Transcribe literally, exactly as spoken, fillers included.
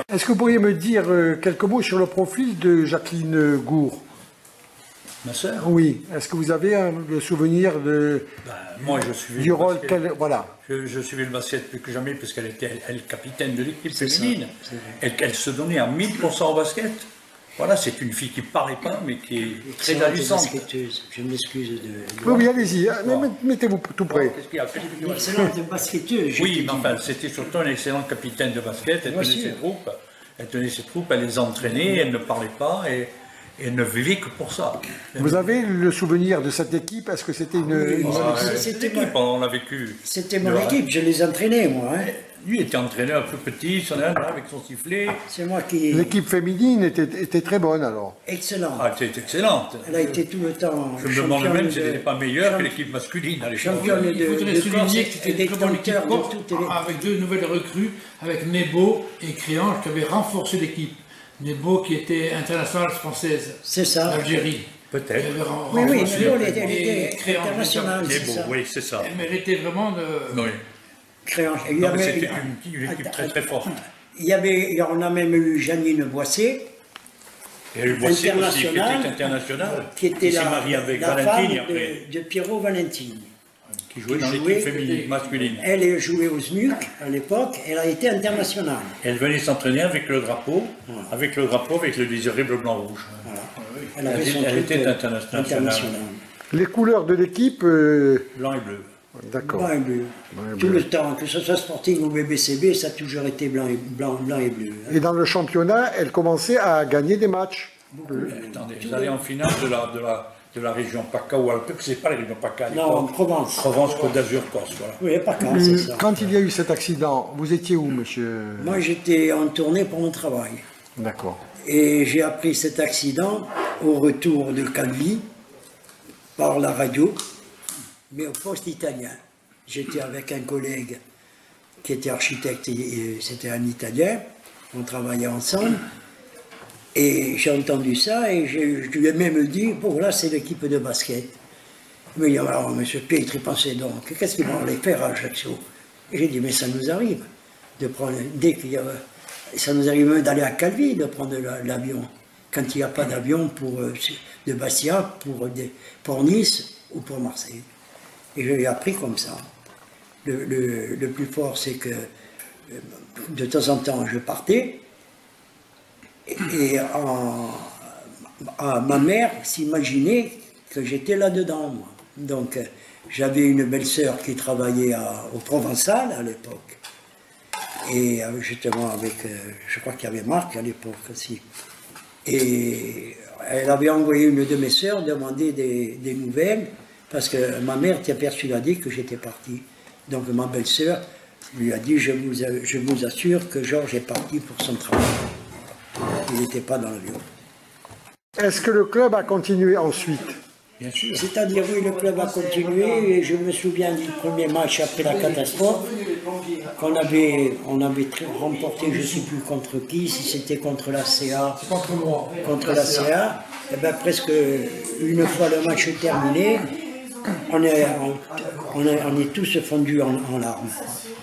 Est-ce que vous pourriez me dire euh, quelques mots sur le profil de Jacqueline Gour? Ma sœur? Oui. Est-ce que vous avez un, le souvenir de, ben, moi, je suivais du le rôle basket. qu'elle... Voilà. Je, je suivais le basket plus que jamais, puisqu'elle était elle, capitaine de l'équipe féminine. Elle, elle se donnait à mille pour cent au basket. Voilà, c'est une fille qui ne parlait pas, mais qui est très agissante. Je m'excuse de... Oui, oui, allez-y. Bon. Mettez-vous tout près. Qu'est-ce qu'il y a? Une excellente basketteuse. Oui, mais enfin, c'était surtout une excellente capitaine de basket. Elle tenait ses troupes. Elle tenait ses troupes, elle les entraînait, elle ne parlait pas et, et elle ne vivait que pour ça. Vous avez le souvenir de cette équipe? Est-ce que c'était une... Oui, une... Ah, c'était l'équipe, on l'a vécu. C'était mon équipe, je les entraînais, moi. Hein. Lui était entraîneur plus petit, son âge, avec son sifflet. C'est moi qui... L'équipe féminine était, était très bonne, alors. Excellente. Ah, elle était excellente. Elle a été tout le temps... Je me demande même si elle n'était pas meilleure que l'équipe masculine à l'époque. Championne de, Il faudrait de souligner que c'était une très bonne équipe de toutes les... avec deux nouvelles recrues, avec Nebo et Créange qui avaient renforcé l'équipe. Nebo qui était internationale française. C'est ça. D'Algérie. Peut-être. Oui, oui, Nebo, elle était internationale, c'est ça. Oui, c'est ça. Elle méritait vraiment de... Oui. Créange. Il y Non, mais avait... c'était une, une équipe très très forte. Il y avait, on a même eu Janine Boissé, Il y a eu Boissé aussi, qui était internationale, internationale, qui était s'est la, mariée avec la Valentine femme après, de, de Pierrot Valentine. qui jouait qui dans jouait- l'équipe féminine masculine. Elle jouait au S M U C à l'époque, elle a été internationale. Elle venait s'entraîner avec le drapeau, avec le drapeau, avec le désiré bleu, blanc, rouge. Voilà. Elle, avait son elle truc, était euh, internationale. internationale. Les couleurs de l'équipe... euh, Blanc et bleu. D'accord. Blanc et bleu. Blanc et Tout bleu. le temps, que ce soit Sporting ou B B C B, ça a toujours été blanc et, blanc, blanc et bleu. hein. Et dans le championnat, elle commençait à gagner des matchs. Attendez, vous allez en finale de la, de la, de la région PACA ou Alpes, c'est pas la région PACA à Non, en l'époque. Provence. Provence, Côte d'Azur, Corse, voilà. Oui, pas quand, Euh, c'est ça. Quand il y a eu cet accident, vous étiez où, monsieur? Moi, j'étais en tournée pour mon travail. D'accord. Et j'ai appris cet accident au retour de Calvi par la radio, mais au poste italien. J'étais avec un collègue qui était architecte, et c'était un Italien, on travaillait ensemble, et j'ai entendu ça, et je, je lui ai même dit, bon là c'est l'équipe de basket. Il m'a dit, alors monsieur Pietri, pensez donc, qu'est-ce qu'ils vont aller faire à Ajaccio? Et j'ai dit, mais ça nous arrive, de prendre, dès qu'il y a, ça nous arrive même d'aller à Calvi, de prendre la- l'avion, quand il n'y a pas d'avion pour, euh, de Bastia pour, des- pour Nice ou pour Marseille. Et je l'ai appris comme ça. Le, le- le plus fort, c'est que euh, de temps en temps, je partais, et, et en- en- ma mère s'imaginait que j'étais là-dedans, moi. Donc, euh, j'avais une belle-sœur qui travaillait à- au Provençal à l'époque, et euh, justement avec, euh, je crois qu'il y avait Marc à l'époque aussi. Et elle avait envoyé une de mes sœurs demander des, des nouvelles, parce que ma mère était persuadée que j'étais parti. Donc ma belle-sœur lui a dit, je vous, je vous assure que Georges est parti pour son travail. Il n'était pas dans l'avion. Est-ce que le club a continué ensuite? Bien sûr. C'est-à-dire, oui, le club a continué, et je me souviens du premier match après la catastrophe, qu'on avait, on avait remporté, je ne sais plus contre qui, si c'était contre la C A, Contre moi. contre la C A, et bien presque une fois le match terminé, on est, on, on est, on est tous fondus en, en larmes.